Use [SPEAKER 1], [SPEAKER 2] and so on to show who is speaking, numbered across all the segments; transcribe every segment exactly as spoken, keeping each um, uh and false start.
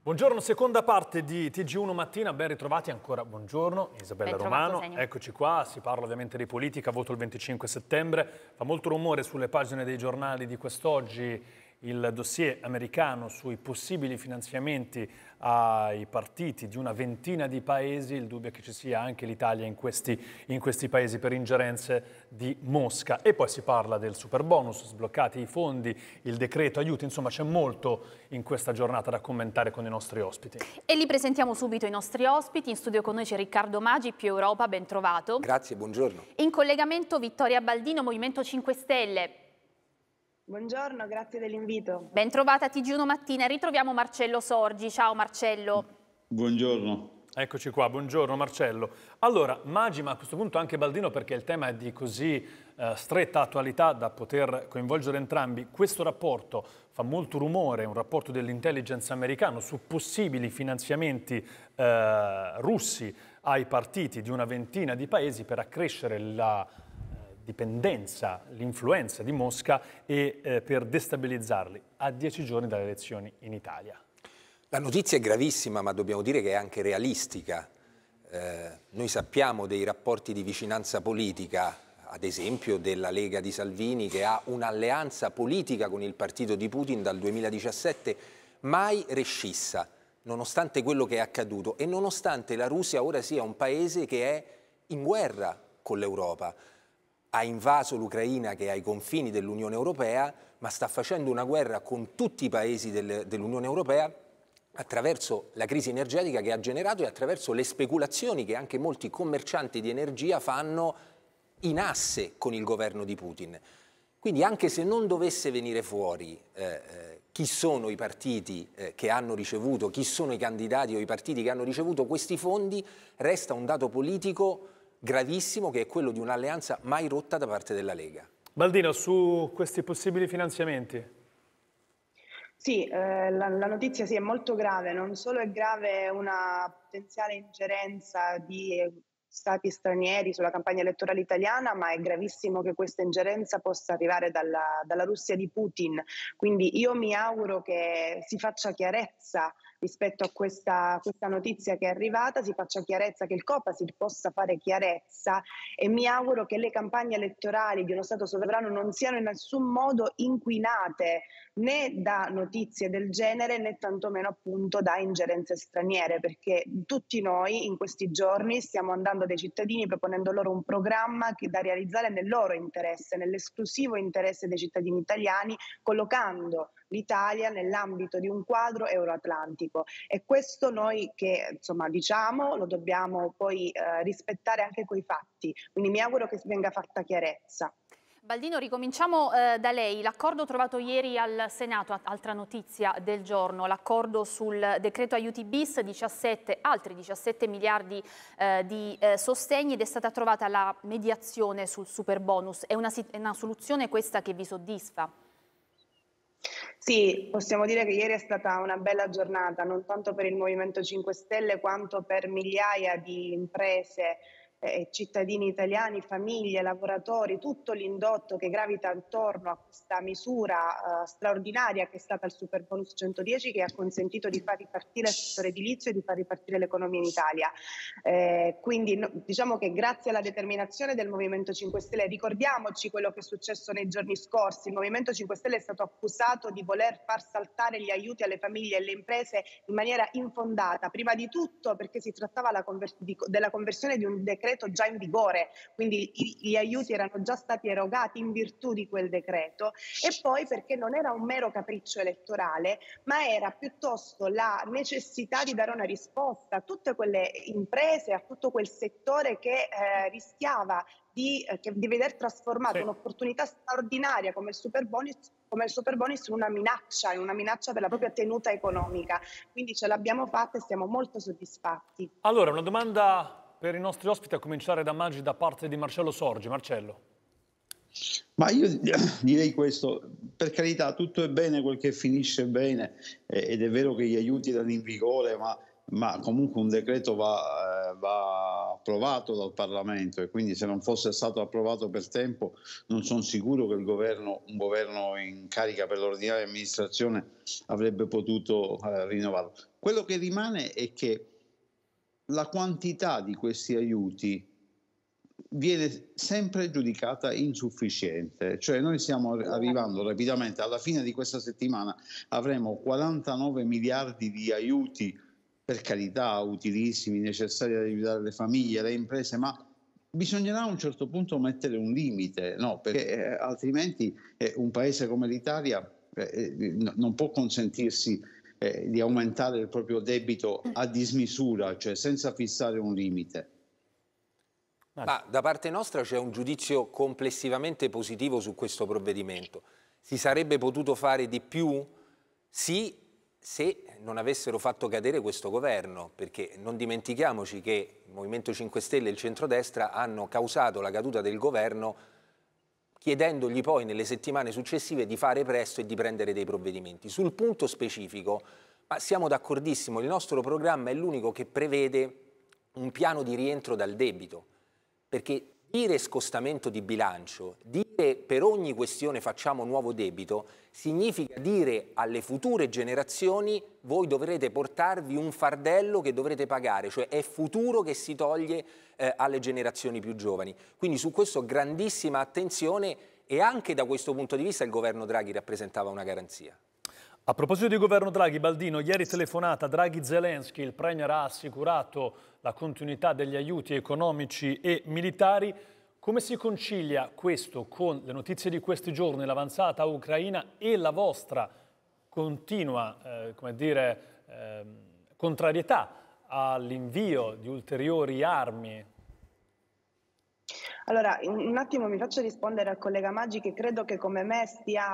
[SPEAKER 1] Buongiorno, seconda parte di T G uno Mattina, ben ritrovati ancora, buongiorno Isabella Romano,
[SPEAKER 2] Segno.
[SPEAKER 1] Eccoci qua, si parla ovviamente di politica, voto il venticinque settembre, fa molto rumore sulle pagine dei giornali di quest'oggi il dossier americano sui possibili finanziamenti ai partiti di una ventina di paesi, il dubbio è che ci sia anche l'Italia in questi, in questi paesi per ingerenze di Mosca. E poi si parla del super bonus, sbloccati i fondi, il decreto aiuti, insomma c'è molto in questa giornata da commentare con i nostri ospiti.
[SPEAKER 2] E li presentiamo subito i nostri ospiti, in studio con noi c'è Riccardo Maggi, Più Europa, ben trovato.
[SPEAKER 3] Grazie, buongiorno.
[SPEAKER 2] In collegamento Vittoria Baldino, Movimento cinque Stelle.
[SPEAKER 4] Buongiorno, grazie dell'invito.
[SPEAKER 2] Ben trovata a T G uno Mattina, ritroviamo Marcello Sorgi. Ciao Marcello.
[SPEAKER 5] Buongiorno.
[SPEAKER 1] Eccoci qua, buongiorno Marcello. Allora, Maggi, ma a questo punto anche Baldino, perché il tema è di così eh, stretta attualità da poter coinvolgere entrambi. Questo rapporto fa molto rumore, è un rapporto dell'intelligence americano su possibili finanziamenti eh, russi ai partiti di una ventina di paesi per accrescere la dipendenza, l'influenza di Mosca e eh, per destabilizzarli a dieci giorni dalle elezioni in Italia.
[SPEAKER 3] La notizia è gravissima, ma dobbiamo dire che è anche realistica. Eh, noi sappiamo dei rapporti di vicinanza politica, ad esempio della Lega di Salvini, che ha un'alleanza politica con il partito di Putin dal duemiladiciassette, mai rescissa, nonostante quello che è accaduto e nonostante la Russia ora sia un paese che è in guerra con l'Europa. Ha invaso l'Ucraina che è ai confini dell'Unione Europea, ma sta facendo una guerra con tutti i paesi del, dell'Unione Europea attraverso la crisi energetica che ha generato e attraverso le speculazioni che anche molti commercianti di energia fanno in asse con il governo di Putin. Quindi anche se non dovesse venire fuori eh, eh, chi sono i partiti eh, che hanno ricevuto, chi sono i candidati o i partiti che hanno ricevuto questi fondi, resta un dato politico gravissimo che è quello di un'alleanza mai rotta da parte della Lega.
[SPEAKER 1] Baldino, su questi possibili finanziamenti?
[SPEAKER 4] Sì, eh, la, la notizia sì, è molto grave, non solo è grave una potenziale ingerenza di stati stranieri sulla campagna elettorale italiana, ma è gravissimo che questa ingerenza possa arrivare dalla, dalla Russia di Putin. Quindi io mi auguro che si faccia chiarezza rispetto a questa, questa notizia che è arrivata, si faccia chiarezza, che il Copasir possa fare chiarezza e mi auguro che le campagne elettorali di uno Stato sovrano non siano in nessun modo inquinate né da notizie del genere né tantomeno appunto da ingerenze straniere, perché tutti noi in questi giorni stiamo andando dai cittadini proponendo loro un programma che da realizzare nel loro interesse, nell'esclusivo interesse dei cittadini italiani, collocando l'Italia nell'ambito di un quadro euroatlantico. E questo noi che insomma diciamo lo dobbiamo poi eh, rispettare anche coi fatti, quindi mi auguro che venga fatta chiarezza.
[SPEAKER 2] Baldino, ricominciamo eh, da lei. L'accordo trovato ieri al Senato, altra notizia del giorno, l'accordo sul decreto aiuti bis, diciassette, altri diciassette miliardi eh, di eh, sostegni ed è stata trovata la mediazione sul super bonus. È una, è una soluzione questa che vi soddisfa?
[SPEAKER 4] Sì, possiamo dire che ieri è stata una bella giornata, non tanto per il Movimento cinque Stelle quanto per migliaia di imprese, eh, cittadini italiani, famiglie, lavoratori, tutto l'indotto che gravita attorno a questa misura eh, straordinaria che è stata il super bonus centodieci, che ha consentito di far ripartire il settore edilizio e di far ripartire l'economia in Italia. Eh, quindi no, diciamo che grazie alla determinazione del Movimento cinque Stelle, ricordiamoci quello che è successo nei giorni scorsi, il Movimento cinque Stelle è stato accusato di voler far saltare gli aiuti alle famiglie e alle imprese in maniera infondata, prima di tutto perché si trattava la conver- di, della conversione di un decreto già in vigore, quindi i, gli aiuti erano già stati erogati in virtù di quel decreto, e poi perché non era un mero capriccio elettorale, ma era piuttosto la necessità di dare una risposta a tutte quelle imprese, a tutto quel settore che eh, rischiava di, eh, di veder trasformata sì. un'opportunità straordinaria come il super bonus come il super bonus in una minaccia, in una minaccia per la propria tenuta economica. Quindi ce l'abbiamo fatta e siamo molto soddisfatti.
[SPEAKER 1] Allora, una domanda per i nostri ospiti, a cominciare da Maggi, da parte di Marcello Sorgi. Marcello.
[SPEAKER 5] Ma io direi questo, per carità, tutto è bene quel che finisce bene, eh, ed è vero che gli aiuti erano in vigore, ma ma comunque un decreto va, eh, va approvato dal Parlamento, e quindi se non fosse stato approvato per tempo non sono sicuro che il governo, un governo in carica per l'ordinaria amministrazione avrebbe potuto eh, rinnovarlo. Quello che rimane è che la quantità di questi aiuti viene sempre giudicata insufficiente, cioè noi stiamo arrivando rapidamente, alla fine di questa settimana avremo quarantanove miliardi di aiuti, per carità, utilissimi, necessari ad aiutare le famiglie, le imprese, ma bisognerà a un certo punto mettere un limite, no? Perché eh, altrimenti eh, un paese come l'Italia eh, non può consentirsi eh, di aumentare il proprio debito a dismisura, cioè senza fissare un limite.
[SPEAKER 3] Ma da parte nostra c'è un giudizio complessivamente positivo su questo provvedimento. Si sarebbe potuto fare di più? Sì, se non avessero fatto cadere questo governo, perché non dimentichiamoci che il Movimento cinque Stelle e il centrodestra hanno causato la caduta del governo chiedendogli poi nelle settimane successive di fare presto e di prendere dei provvedimenti. Sul punto specifico, ma siamo d'accordissimo, il nostro programma è l'unico che prevede un piano di rientro dal debito, perché dire scostamento di bilancio, dire per ogni questione facciamo nuovo debito, significa dire alle future generazioni voi dovrete portarvi un fardello che dovrete pagare, cioè è futuro che si toglie eh, alle generazioni più giovani. Quindi su questo grandissima attenzione, e anche da questo punto di vista il governo Draghi rappresentava una garanzia.
[SPEAKER 1] A proposito di governo Draghi, Baldino, ieri telefonata Draghi-Zelensky, il Premier ha assicurato la continuità degli aiuti economici e militari. Come si concilia questo con le notizie di questi giorni, l'avanzata ucraina e la vostra continua eh, come dire, eh, contrarietà all'invio di ulteriori armi?
[SPEAKER 4] Allora, un attimo mi faccio rispondere al collega Maggi, che credo che come me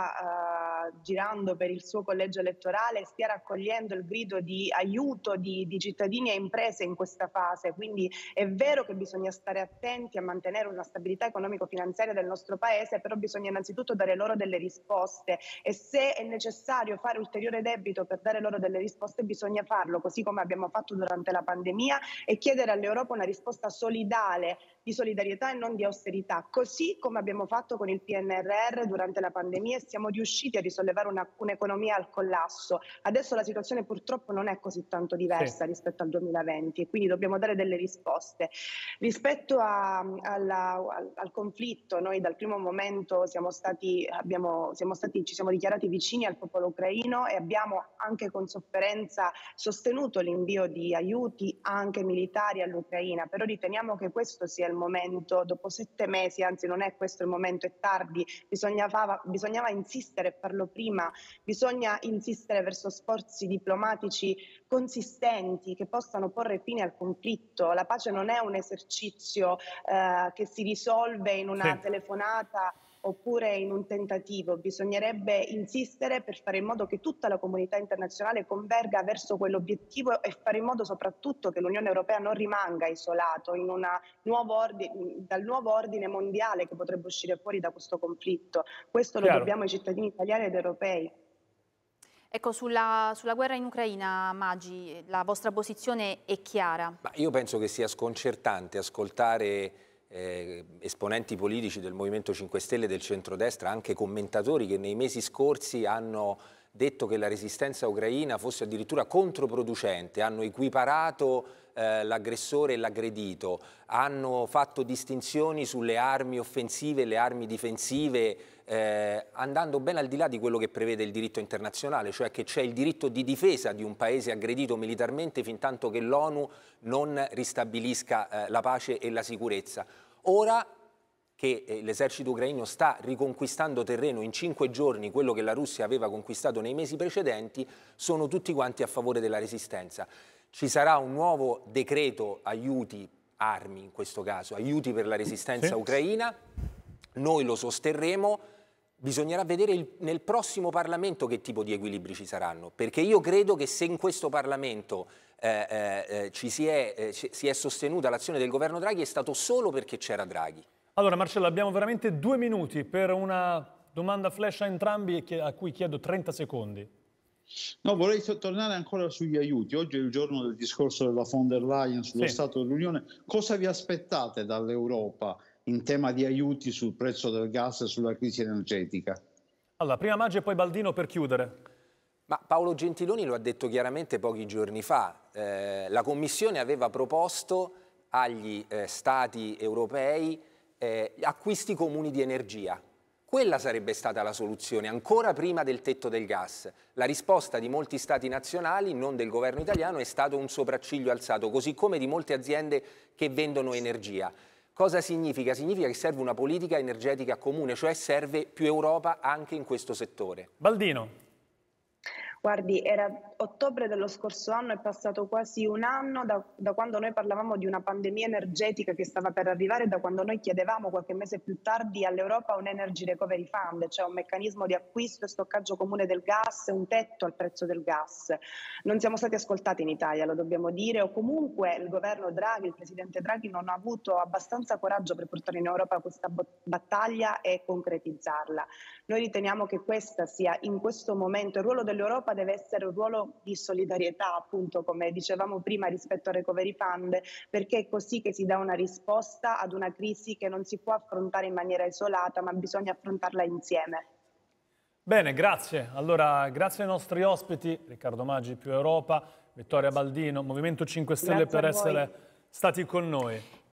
[SPEAKER 4] stia uh, girando per il suo collegio elettorale, stia raccogliendo il grido di aiuto di, di cittadini e imprese in questa fase. Quindi è vero che bisogna stare attenti a mantenere una stabilità economico-finanziaria del nostro Paese, però bisogna innanzitutto dare loro delle risposte, e se è necessario fare ulteriore debito per dare loro delle risposte bisogna farlo, così come abbiamo fatto durante la pandemia, e chiedere all'Europa una risposta solidale, di solidarietà e non di austerità, così come abbiamo fatto con il P N R R durante la pandemia, e siamo riusciti a risollevare un'economia al collasso. Adesso la situazione purtroppo non è così tanto diversa sì. rispetto al duemilaventi, e quindi dobbiamo dare delle risposte. Rispetto a, alla, al, al conflitto, noi dal primo momento siamo stati, abbiamo, siamo stati, ci siamo dichiarati vicini al popolo ucraino, e abbiamo anche con sofferenza sostenuto l'invio di aiuti anche militari all'Ucraina, però riteniamo che questo sia il momento, dopo sette mesi, anzi non è questo il momento, è tardi, bisognava, bisognava insistere e farlo prima, bisogna insistere verso sforzi diplomatici consistenti che possano porre fine al conflitto. La pace non è un esercizio eh, che si risolve in una sì. telefonata oppure in un tentativo, bisognerebbe insistere per fare in modo che tutta la comunità internazionale converga verso quell'obiettivo, e fare in modo soprattutto che l'Unione Europea non rimanga isolato in una nuovo ordine, dal nuovo ordine mondiale che potrebbe uscire fuori da questo conflitto. Questo Chiaro. Lo dobbiamo ai cittadini italiani ed europei.
[SPEAKER 2] Ecco, sulla, sulla guerra in Ucraina, Maggi, la vostra posizione è chiara?
[SPEAKER 3] Ma io penso che sia sconcertante ascoltare Eh, esponenti politici del Movimento cinque Stelle e del centrodestra, anche commentatori che nei mesi scorsi hanno detto che la resistenza ucraina fosse addirittura controproducente, hanno equiparato eh, l'aggressore e l'aggredito, hanno fatto distinzioni sulle armi offensive e le armi difensive, eh, andando ben al di là di quello che prevede il diritto internazionale, cioè che c'è il diritto di difesa di un paese aggredito militarmente fin tanto che l'ONU non ristabilisca eh, la pace e la sicurezza. Ora che eh, l'esercito ucraino sta riconquistando terreno in cinque giorni, quello che la Russia aveva conquistato nei mesi precedenti, sono tutti quanti a favore della resistenza. Ci sarà un nuovo decreto aiuti, armi in questo caso, aiuti per la resistenza sì. ucraina, noi lo sosterremo. Bisognerà vedere il, nel prossimo Parlamento che tipo di equilibri ci saranno, perché io credo che se in questo Parlamento eh, eh, ci si è, eh, ci, si è sostenuta l'azione del governo Draghi è stato solo perché c'era Draghi.
[SPEAKER 1] Allora Marcello, abbiamo veramente due minuti per una domanda flash a entrambi a cui chiedo trenta secondi.
[SPEAKER 5] No, vorrei tornare ancora sugli aiuti. Oggi è il giorno del discorso della von der Leyen sullo
[SPEAKER 1] Sì.
[SPEAKER 5] Stato dell'Unione. Cosa vi aspettate dall'Europa in tema di aiuti sul prezzo del gas e sulla crisi energetica?
[SPEAKER 1] Allora, prima Maggi e poi Baldino per chiudere.
[SPEAKER 3] Ma Paolo Gentiloni lo ha detto chiaramente pochi giorni fa. Eh, la Commissione aveva proposto agli eh, Stati europei eh, acquisti comuni di energia. Quella sarebbe stata la soluzione, ancora prima del tetto del gas. La risposta di molti Stati nazionali, non del governo italiano, è stato un sopracciglio alzato, così come di molte aziende che vendono energia. Cosa significa? Significa che serve una politica energetica comune, cioè serve più Europa anche in questo settore.
[SPEAKER 1] Baldino.
[SPEAKER 4] Guardi, era ottobre dello scorso anno, è passato quasi un anno da, da quando noi parlavamo di una pandemia energetica che stava per arrivare, da quando noi chiedevamo qualche mese più tardi all'Europa un Energy Recovery Fund, cioè un meccanismo di acquisto e stoccaggio comune del gas, un tetto al prezzo del gas. Non siamo stati ascoltati in Italia, lo dobbiamo dire, o comunque il governo Draghi, il presidente Draghi non ha avuto abbastanza coraggio per portare in Europa questa battaglia e concretizzarla. Noi riteniamo che questa sia in questo momento il ruolo dell'Europa deve essere un ruolo di solidarietà, appunto come dicevamo prima rispetto al Recovery Fund, perché è così che si dà una risposta ad una crisi che non si può affrontare in maniera isolata, ma bisogna affrontarla insieme.
[SPEAKER 1] Bene, grazie. Allora, grazie ai nostri ospiti, Riccardo Maggi, Più Europa, Vittoria Baldino, Movimento cinque Stelle,
[SPEAKER 4] Grazie
[SPEAKER 1] per
[SPEAKER 4] a voi.
[SPEAKER 1] essere stati con noi.